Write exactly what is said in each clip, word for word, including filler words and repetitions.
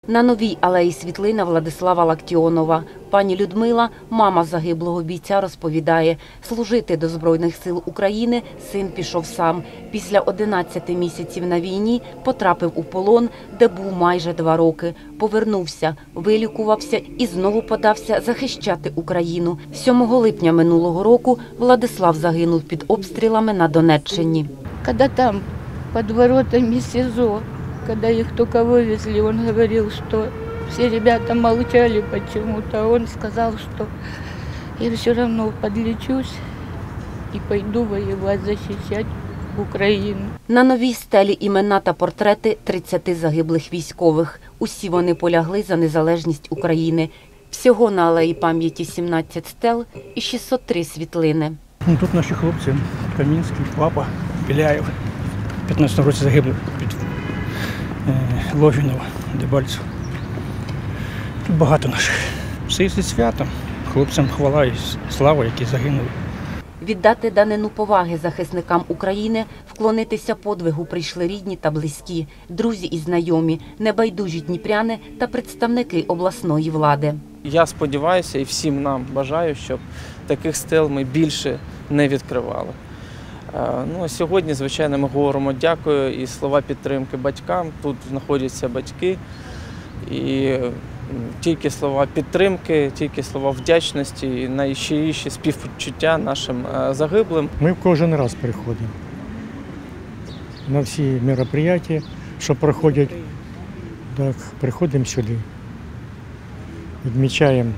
На Новій алеї світлина Владислава Лактіонова. Пані Людмила, мама загиблого бійця, розповідає, служити до Збройних сил України син пішов сам. Після одинадцяти місяців на війні потрапив у полон, де був майже два роки. Повернувся, вилікувався і знову подався захищати Україну. сьомого липня минулого року Владислав загинув під обстрілами на Донеччині. Коли там, під воротами СІЗО, когда их только вывезли, он говорил, что все ребята молчали почему-то. Он сказал, что я все равно подлечусь и пойду воевать, защищать Україну. На новій стелі імена та портрети тридцяти загиблих військових. Усі вони полягли за незалежність України. Всього на алеї пам'яті сімнадцять стел і шістсот три світлини. Ну, тут наші хлопці, Камінський, Папа, Біляєв. В п'ятнадцятому році загиблих під Логвинов, Дебальцев. Тут багато наших. Все зі святом. Хлопцям хвала і слава, які загинули. Віддати данину поваги захисникам України, вклонитися подвигу прийшли рідні та близькі, друзі і знайомі, небайдужі дніпряни та представники обласної влади. Я сподіваюся і всім нам бажаю, щоб таких стел ми більше не відкривали. Ну, сьогодні, звичайно, ми говоримо дякую і слова підтримки батькам. Тут знаходяться батьки. І тільки слова підтримки, тільки слова вдячності і найщиріші співчуття нашим загиблим. Ми кожен раз приходимо на всі мероприятия, що проходять. Так, приходимо сюди, відмічаємо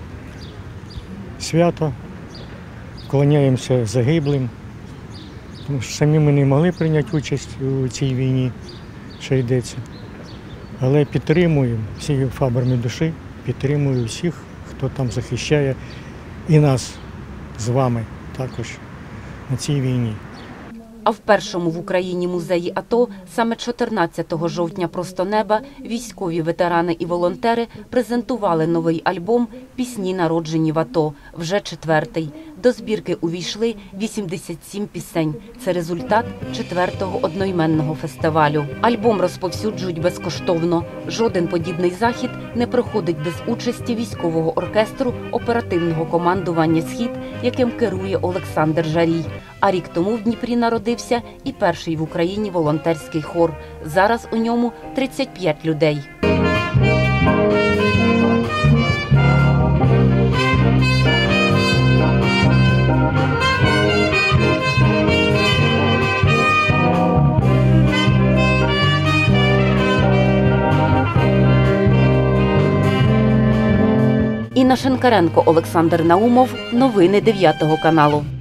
свято, вклоняємося загиблим. Тому що самі ми не могли прийняти участь у цій війні, що йдеться. Але підтримуємо всі фабрами душі, підтримую всіх, хто там захищає і нас з вами також на цій війні. А в першому в Україні музеї АТО саме чотирнадцятого жовтня «Просто неба» військові ветерани і волонтери презентували новий альбом «Пісні, народжені в АТО», вже четвертий. До збірки увійшли вісімдесят сім пісень. Це результат четвертого одноіменного фестивалю. Альбом розповсюджують безкоштовно. Жоден подібний захід не проходить без участі військового оркестру оперативного командування «Схід», яким керує Олександр Жарій. А рік тому в Дніпрі народився і перший в Україні волонтерський хор. Зараз у ньому тридцять п'ять людей. Інна Шинкаренко, Олександр Наумов. Новини дев'ятого каналу.